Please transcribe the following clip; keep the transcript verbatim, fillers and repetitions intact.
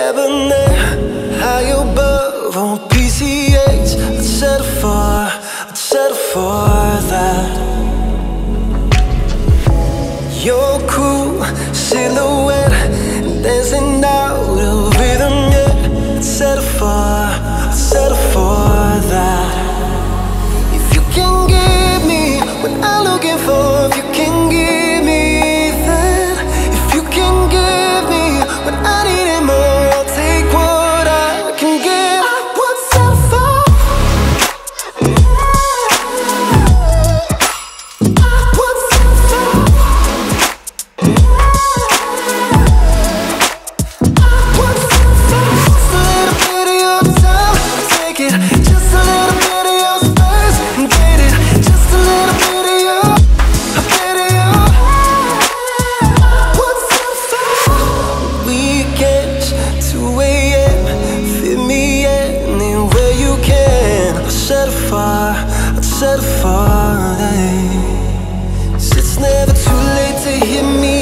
debonair, high above on P C H. I'd settle for, I'd settle for that. Your cool silhouette, dancing out of rhythm, yeah. I'd settle for, I'd settle for that. If you can give me what I'm looking for, if you can give me that, if you can give me what I need and more, I'll take what I can give. I would settle for, I would settle for, I would settle for. Just a little bit of your time, take it. Just a little bit of your space, invade it. Just a little bit of your, a bit of your. I would settle for. Weekends, two A M, fit me anywhere you can. I'd settle for, I'd settle for that. 'Cause it's never too late to hit me